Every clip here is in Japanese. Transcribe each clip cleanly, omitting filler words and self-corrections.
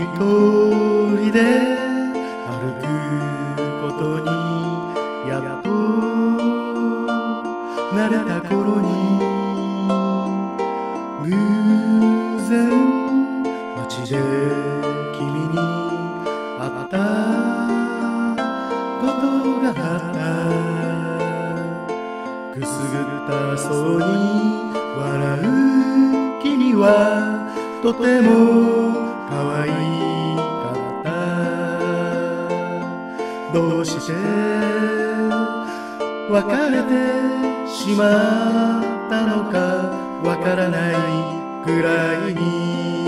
人で歩くことにやっと慣れた頃に偶然街で君に会ったことがあった。くすぐったそうに笑う君はとても可愛かった。どうして別れてしまったのかわからないくらいに、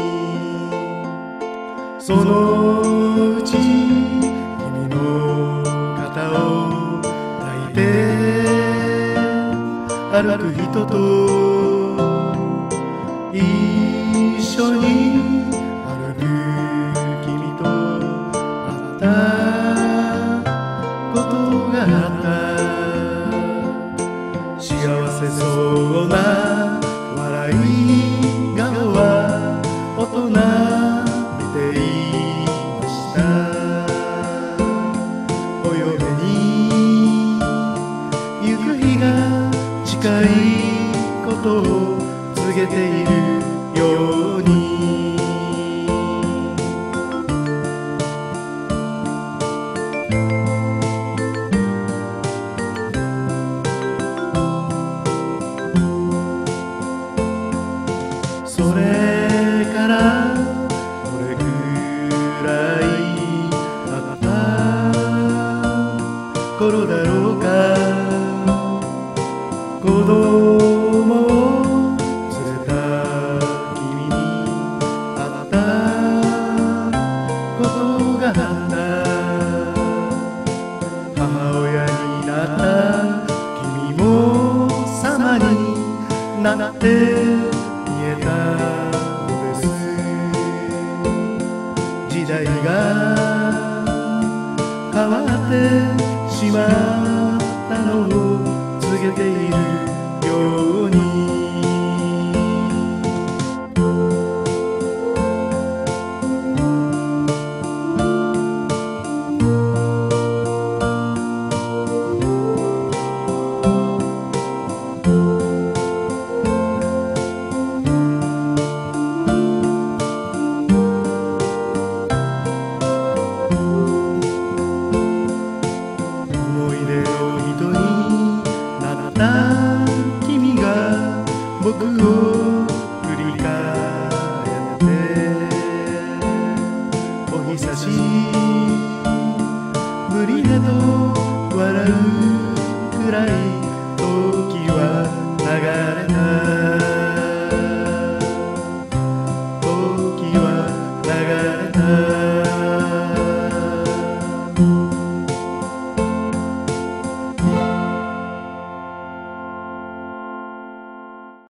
そのうち君の肩を抱いて歩く人と一緒に歩く君と会ったことがあった。幸せそうな笑い顔は大人びていました。お嫁に行く日が近いことを告げているように、それからどれくらい経った頃だろうか。子供を連れた君に会ったことがあった。母親になった君も様になって見えたのです。時代が変わってしまったのを告げているように、思い出の人になった君が僕を振り返ってお久しぶりねと笑うくらい